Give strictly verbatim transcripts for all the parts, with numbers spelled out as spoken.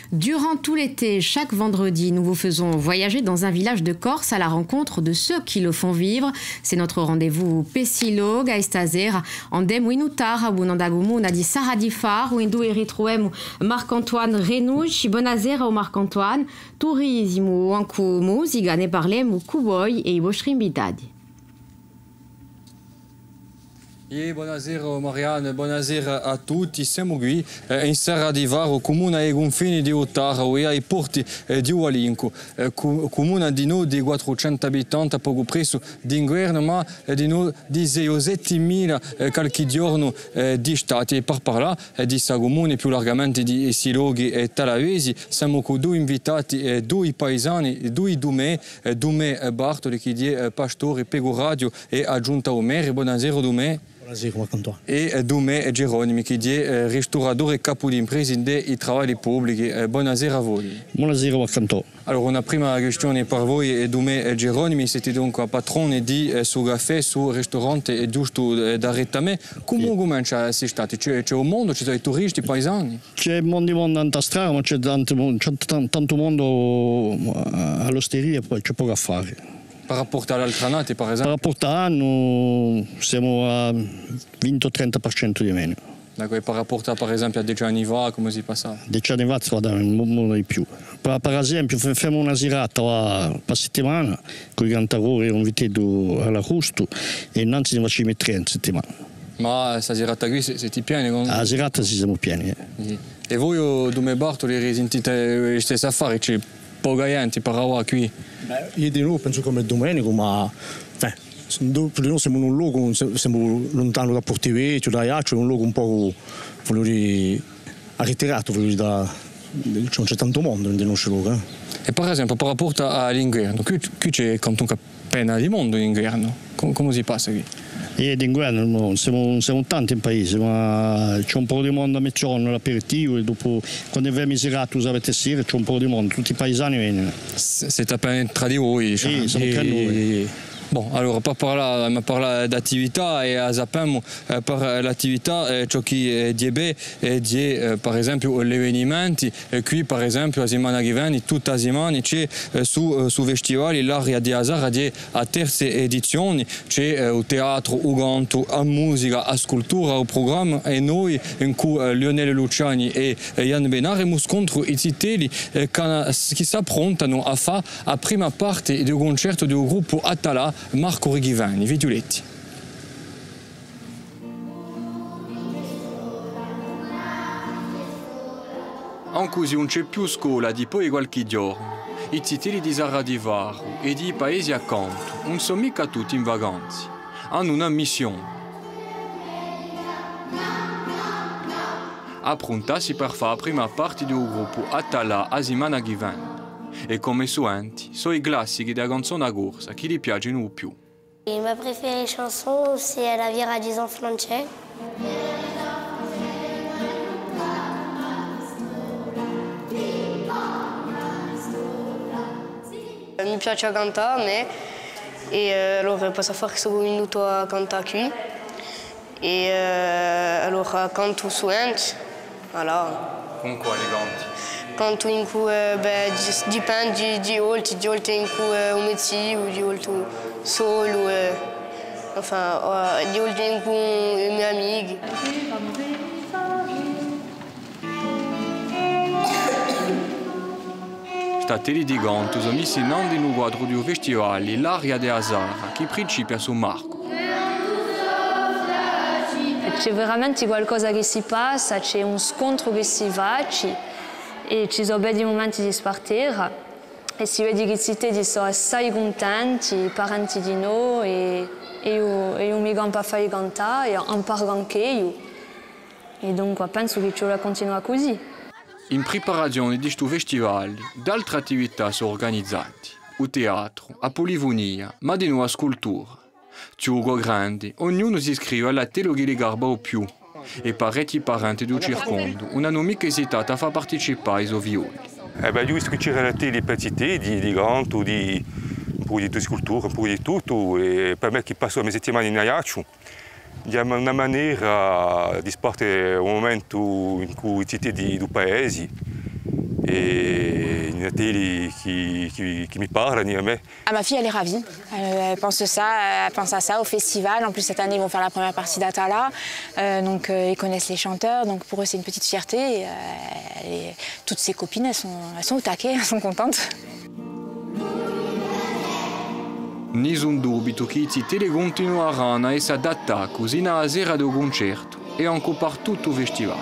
Durant tout l'été, chaque vendredi, nous vous faisons voyager dans un village de Corse à la rencontre de ceux qui le font vivre. C'est notre rendez-vous Pessilog, a Estasera, andem winutara, bunandagumu, nadi Saradifar, ou indu eritroem Marc-Antoine Renouch, bonazera ou Marc-Antoine, turismo, anku musica, ne parlem, kuboy e iboshrimbitadi. E buonasera Marianne, buonasera a tutti. Siamo qui eh, in Serra di Varo, comune ai confini di Ottara e ai porti eh, di Ualinco. Eh, comune di noi di quattrocento abitanti, poco presso d'inverno, ma eh, di noi di settemila eh, qualche giorno eh, di estate. E per parlare eh, di questo comune, più largamente di Siloghi e Talavesi, siamo con due invitati, eh, due paesani, due Dumè, eh, Dumè Bartoli, che è eh, pastore Pegoradio e aggiunta Omeri. Buonasera Dumè. Buonasera Marc-Antoine. E Dumè Geronimi, che è ristoratore e capo di impresa dei travali pubblici. Buonasera a voi. Buonasera Marc-Antoine. Allora, una prima questione per voi, Dumè Geronimi, siete dunque patrone di eh, su caffè, su ristorante e giusto eh, da Rettame. Come sì. comincia questa estate? C'è, c'è un mondo, ci sono i turisti, i paesani? C'è un mondo di mondo tanta strada, ma c'è tanto, tanto, tanto mondo all'osteria, poi c'è poco a fare. Per rapporto all'altra annata, per esempio? Per rapporto all'anno siamo a venti trenta per cento di meno. D'accord, e per rapporto per esempio a dieci anni fa, come si passava? Dieci anni fa si va un mondo di più. Per, per esempio, facciamo una serata per settimana con i cantatori e un vitello all'agosto e innanzi ne facciamo tre in settimana. Ma questa serata qui siete pieni? Con... La serata sì, siamo pieni. Eh. Sì. E voi, Dumè Bartoli, risentite gli stessi affari? C'è poca gente per lavorare qui? Beh, io di nuovo penso come Domenico, ma beh, noi siamo in un luogo, siamo lontano da Portivecchio, da Iaccio, è un luogo un po' dire, ritirato, da, non c'è tanto mondo nel nostro luogo. Eh. E per esempio, per rapporto all'inverno, qui, qui c'è comunque appena di mondo in inverno, come, come si passa qui? E d'inverno siamo, siamo tanti in paese, ma c'è un po' di mondo a mezzogiorno all'aperitivo e dopo quando abbiamo serato usavete sera c'è un po' di mondo, tutti i paesani vengono. Siete appena tra di voi? Sì, siamo tra noi. Bon, allora per parlare, parlare d'attività e sappiamo eh, per l'attività eh, ciò che è di bene è di eh, per esempio gli avvenimenti e qui per esempio la settimana che viene tutta la settimana c'è eh, su, su festivali l'area di Azara di a terza edizione c'è eh, il teatro, il canto, la musica, la scultura, il programma e noi in cui eh, Lionel Luciani e eh, Jan Benare contro i titoli eh, che si approntano a fare la prima parte del concerto del gruppo Atala Marco Rigivani, Videoletti. Anche se non c'è più scuola di poi qualche giorno, i titoli di Serra di Varo e di paesi accanto non sono mica tutti in vacanze, hanno una missione. Approntarsi per fare la prima parte del gruppo Atala Asimana Givani. E come suenti, sono i classici della canzone a corsa che gli piacciono di più. Et ma préférée chanson, c'est La Vira des enfants tchèques. Mi piace cantare a me e allora posso fare questo minuto a cantare qui e allora canto suente, voilà. Con quali canti? Canto in cui beh, dipende di oltre, di oltre in cui è un métier o di oltre solo, eh, enfin, di oltre in cui i miei amici. Stateli di canto sono messi in un quadro di festivali l'area di Azara che principia su Marco. C'è veramente qualcosa che si passa, c'è un scontro che si va. E ci sono bei momenti di spartire e si vede che tutti sono assai contenti, i parenti di noi e, e io, e io mi gambo a fare cantare e imparo anche io. E dunque penso che ci continua così. In preparazione di questo festival, altre attività sono organizzate. Il teatro, la polifonia, ma di nuovo la scultura. Ciugo grande, ognuno si iscrive alla telo che li garba o più. E parecchi parenti del circondo non hanno mica esitato a far partecipare ai suoi violi. Eh beh, io sto cercando di petite, di, di canto, di, un po' di scultura, un po' di tutto. E per me che passo le mie settimane in Ajaccio, è una maniera di spartire un momento in cui siete di, di paesi. E et il y a des télé qui, qui, qui me parlent ni à moi. Ah, ma fille, elle est ravie. Elle, elle pense ça, elle pense à ça au festival. En plus, cette année, ils vont faire la première partie d'Atala. Euh, donc, euh, ils connaissent les chanteurs. Donc, pour eux, c'est une petite fierté. Et, euh, et toutes ses copines, elles sont, elles sont au taquet, elles sont contentes. Nessun dubito che i titoli continueranno a essere adattati così alla sera del concerto e anche per tutto il festival.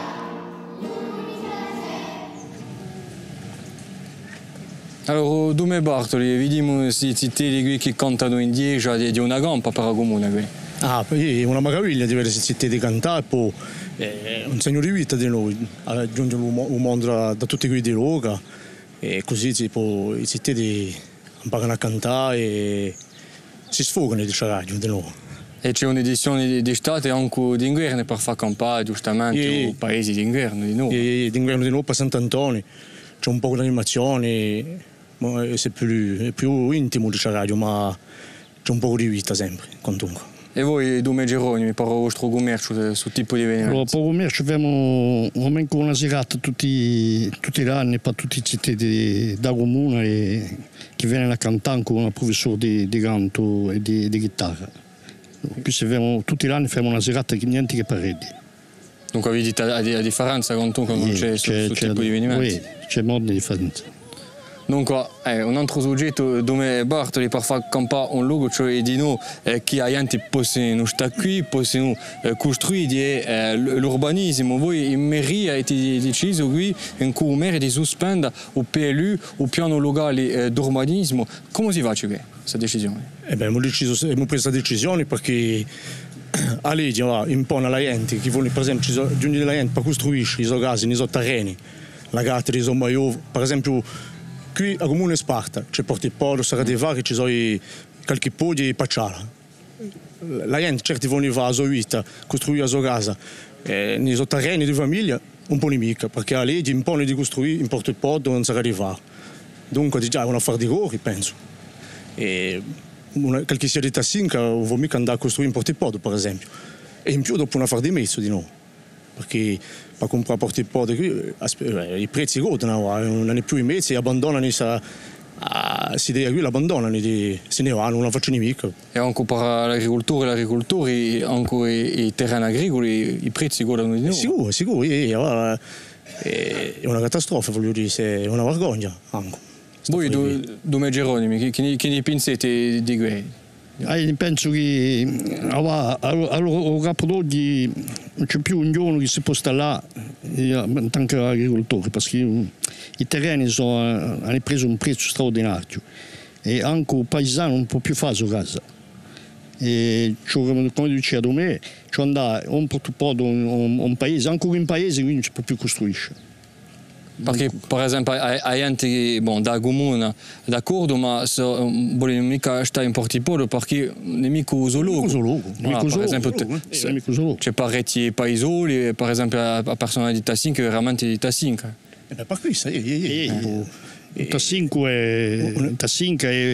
Allora, Dume Bartoli, vediamo questi titoli che cantano in dieci di una gampa per la comune. Ah, è una meraviglia di vedere questi titoli cantare, poi è un segno di vita di noi, aggiungere un mondo da, da tutti quelli di Loga e così tipo, i titoli imparano a cantare e si sfogano di radio di nuovo. E c'è un'edizione d'estate anche d'inverno per far campare giustamente i paesi d'inverno di nuovo. D'inverno di nuovo per Sant'Antonio, c'è un po' di animazione, ma è più, è più intimo di radio, ma c'è un po' di vita sempre, comunque. E voi, Dume Geronimi, per il vostro commercio su tipo di eventi? Allora, per il commercio abbiamo una serata tutti, tutti gli anni per tutti i cittadini da comune che vengono a cantare con un professore di, di canto e di, di chitarra. Qui abbiamo, tutti gli anni facciamo una serata che niente che pareti. Dunque avete la differenza con tu non c'è su questo tipo di eventi? Sì, c'è molta differenza. Dunque, eh, un altro soggetto dove Bartoli per far campare un luogo, cioè di noi eh, che la gente possono stare qui, possono eh, costruire eh, l'urbanismo. Voi in mairie avete deciso qui, in comune, di sospendere il P L U, il piano locale eh, d'urbanismo. Come si fa a questa decisione? Eh beh, abbiamo, deciso, abbiamo preso questa decisione perché la legge va, impone alla gente che vuole, per esempio, giungere la gente per costruire i suoi case, i suoi terreni, la gatta di Sommaio, per esempio. Qui a Comune Sparta c'è Portipodo, Saradeva, che ci sono qualche po' di pacciala. La gente certi vuole va a sua vita, costruire la sua casa, eh, nei suoi terreni di famiglia, un po' nemica, perché la legge impone di costruire in Portipodo non Saradeva. Dunque già è un affare di loro, penso. E una, qualche sia di Tassinca non vuole mica andare a costruire in Portipodo, per esempio. E in più dopo un affare di mezzo di noi. Perché per comprare Portipodo qui i prezzi godono, non è più in mezzo e abbandonano questa idea qui, l'abbandonano, se ne vanno, non la facciano mica. E anche per l'agricoltura e l'agricoltura, anche i terreni agricoli, i prezzi godono di nuovo? Sicuro, sicuro, è una catastrofe, voglio dire, è una vergogna anche. Voi, Dume Geronimi, che ne pensate di questo? Io penso che al capodoggi non c'è più un giorno che si può stare là in tant che agricoltore, perché i terreni sono, hanno preso un prezzo straordinario e anche il paesano non può più fare la sua casa. E come diceva me, c'è andare un po' in un paese, anche in un paese quindi non si può più costruire. Perché per esempio la gente bon, da comune d'accordo, ma so, vogliono mica stare in Portipodo perché non è mica un zoologo. Per esempio c'è parecchi paesoli, per esempio la persona di Tassinca è veramente di Tassinca. E per questo è... Tassinca è... Tassinca è...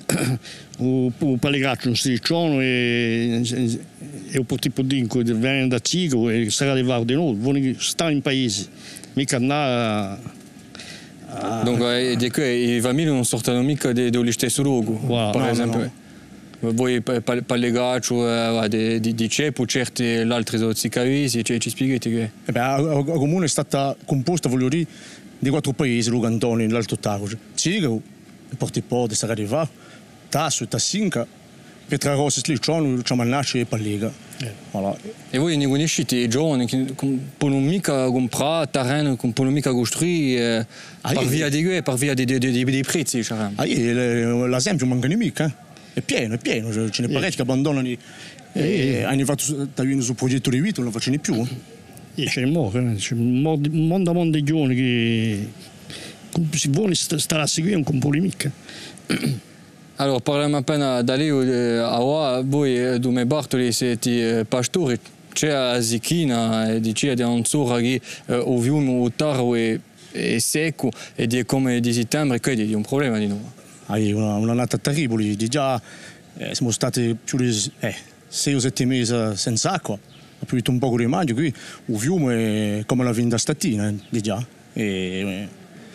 O Pallegaccio, un striscione e un Portipodinco vengono da Cigo e sarà arrivato di noi, vogliono stare in paesi. Mica andare a... Dunque, i bambini non sortono mica dallo stesso luogo. Wow. Per No, esempio, no. voi Pallegaccio, di, di, di Cepo, certi altri sono Zicavesi, ci spiegate che... Eh beh, la comune è stata composta, voglio dire, di quattro paesi, Lugantoni, l'Alto Tago, Cigo, Portipodo, Saradeva, Tasso, Tassinca, Pietrarossa, Sliccione, Ciamannacci e Pallega. Eh. Voilà. E voi ne conoscete i giovani che non possono mica comprare terreno, non possono mica costruire eh, ah, per via di per via dei, dei, dei, dei prezzi, diciamo. Ah, l'esempio manca mica, eh? È pieno, è pieno, ce ne eh. parecchi che abbandonano e, e hanno fatto sul progetto di vita, non lo facciano più. Eh. C'è un mondo a mondo di giovani che si vuole stare a seguire un po' mica. Allora, parliamo appena da lì, a voi, Dume Bartoli, siete pastori, c'è a Zichina, dice di Anzora che il fiume Ottaro è secco e di come di settembre, quindi è un problema di nuovo. È una, una nata terribile, di già eh, siamo stati più di eh, sei o sette mesi senza acqua, ha piovuto un po' di maggio qui, il fiume è come la vinda statina, di già. E,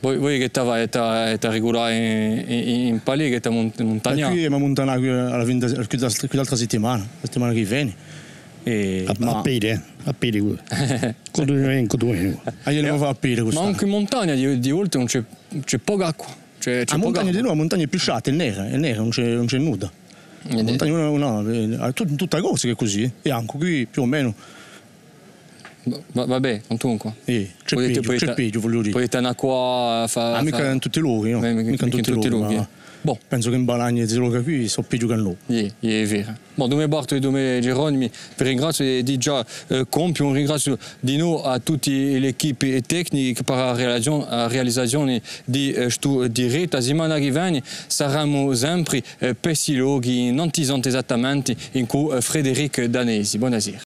Voi, voi che stava regolare in, in, in palè, che sta montagna? Qui è montagna alla fine dell'altra settimana, la settimana che viene. E, a, ma... a piede, a piede. Continua, continua. Ah, io non fa a piede ma anche in montagna di, di volte non c'è, c'è poca acqua. C'è, c'è a montagna acqua. di noi, a montagna è pisciata, è nera, è nera, non c'è, non c'è nuda. A montagna no, no, è tutta cosa che è così. E anche qui più o meno. Va, vabbè, comunque. Eh, c'è poi peggio, poi c'è peggio, voglio dire. Poi te una qua fa... Ah, mica fa... in tutti i luoghi, no? Beh, mica, mica in tutti, tutti i luoghi, ma... Bon. Penso che in Balagna e luoghi qui sono peggio che noi. Sì, è vero. Bon, dove Barto e dove Geronimi, vi ringrazio di già eh, compio, un ringrazio di noi a tutte le equipe tecniche per la realizzazione, la realizzazione di questo eh, diretto. La settimana che viene saremo sempre eh, pessiloghi, non esattamente in cui eh, Frederic Danesi. Buonasera.